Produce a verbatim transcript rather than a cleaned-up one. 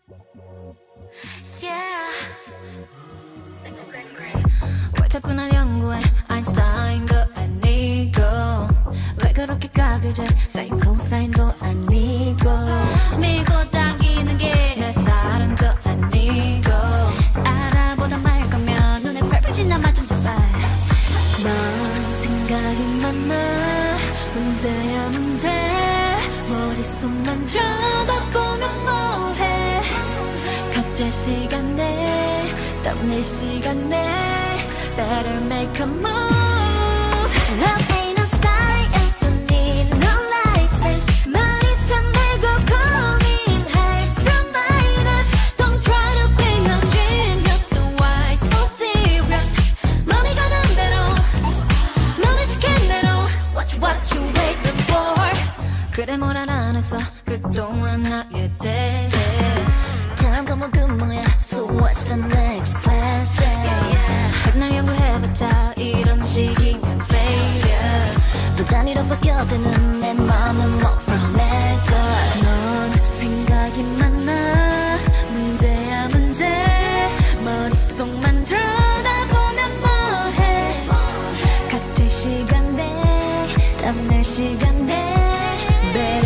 왜 자꾸 날 연구해 아인슈타인도 아니고 왜 그렇게 각을 재 사인 코사인도 아니고 밀고 당기는 게 내 스타일은 또 아니고 알아보다 말 거면 눈에 펄펄 나만 좀 잡아 넌 생각이 많아 문제야 문제 머릿속만 쳐다보면 뭐해 각자 시간에 땀낼 시간에 Better make a move Love ain't no science We need no license 말 이상 내고 고민할 수 minus Don't try to be a genius Why so serious 맘이 가는 대로 맘이 시킨 대로 Watch what you waiting for 그래 뭘 알아냈어 그동안 나에 대해 다음 과목은 뭐야 So what's the next class day 날 연구해봤자 이런 식이면 failure 또 단위로 바뀌어드는 내 맘은 뭐 from 내것 넌 생각이 많아 문제야 문제 머릿속만 들여다보면 뭐해 각질 시간에 땀낼 시간에